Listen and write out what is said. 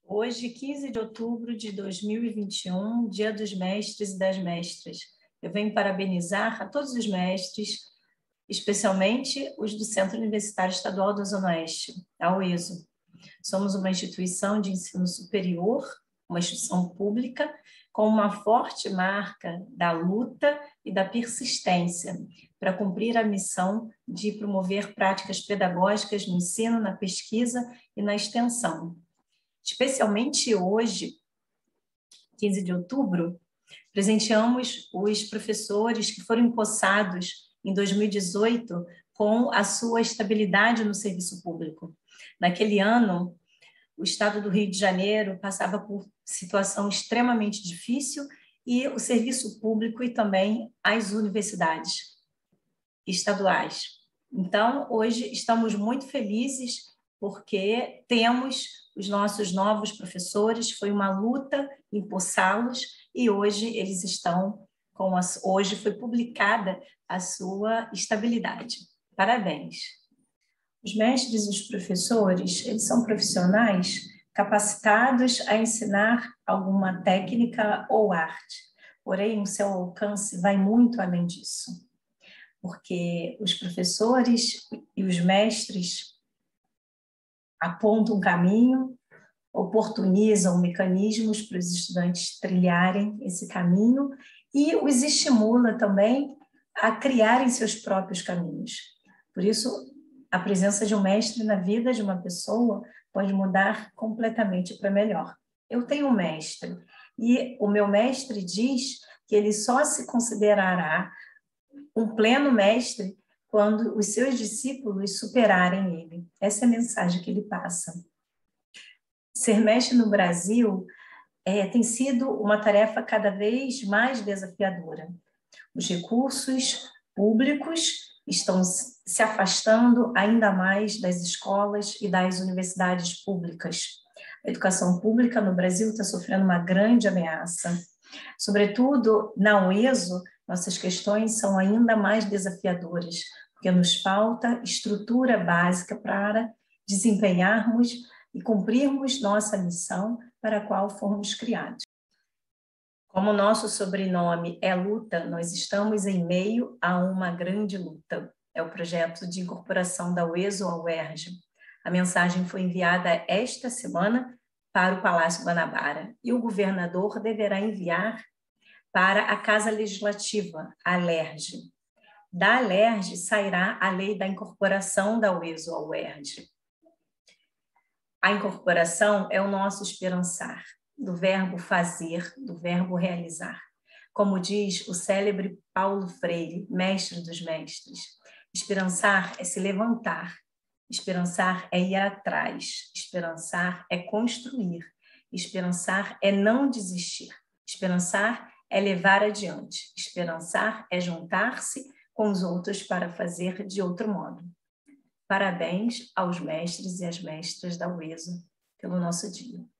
Hoje, 15 de outubro de 2021, Dia dos Mestres e das Mestras. Eu venho parabenizar a todos os mestres, especialmente os do Centro Universitário Estadual da Zona Oeste, a UESO. Somos uma instituição de ensino superior, uma instituição pública, com uma forte marca da luta e da persistência para cumprir a missão de promover práticas pedagógicas no ensino, na pesquisa e na extensão. Especialmente hoje, 15 de outubro, presenteamos os professores que foram empossados em 2018 com a sua estabilidade no serviço público. Naquele ano, o estado do Rio de Janeiro passava por situação extremamente difícil e o serviço público e também as universidades estaduais. Então, hoje estamos muito felizes porque temos os nossos novos professores, foi uma luta empossá-los e hoje eles estão hoje foi publicada a sua estabilidade. Parabéns. Os mestres e os professores, eles são profissionais capacitados a ensinar alguma técnica ou arte, porém o seu alcance vai muito além disso, porque os professores e os mestres apontam um caminho, oportunizam mecanismos para os estudantes trilharem esse caminho e os estimula também a criarem seus próprios caminhos. Por isso, a presença de um mestre na vida de uma pessoa pode mudar completamente para melhor. Eu tenho um mestre e o meu mestre diz que ele só se considerará um pleno mestre quando os seus discípulos superarem ele. Essa é a mensagem que ele passa. Ser mestre no Brasil tem sido uma tarefa cada vez mais desafiadora. Os recursos públicos estão se afastando ainda mais das escolas e das universidades públicas. A educação pública no Brasil está sofrendo uma grande ameaça. Sobretudo, na UESO, nossas questões são ainda mais desafiadoras, porque nos falta estrutura básica para desempenharmos e cumprirmos nossa missão para a qual fomos criados. Como o nosso sobrenome é Luta, nós estamos em meio a uma grande luta. É o projeto de incorporação da UESO ao UERJ. A mensagem foi enviada esta semana para o Palácio Guanabara e o governador deverá enviar para a Casa Legislativa, a LERJ. Da LERJ sairá a lei da incorporação da UESO ao UERJ. A incorporação é o nosso esperançar, do verbo fazer, do verbo realizar. Como diz o célebre Paulo Freire, mestre dos mestres, esperançar é se levantar, esperançar é ir atrás, esperançar é construir, esperançar é não desistir, esperançar é levar adiante, esperançar é juntar-se com os outros para fazer de outro modo. Parabéns aos mestres e às mestras da UESO pelo nosso dia.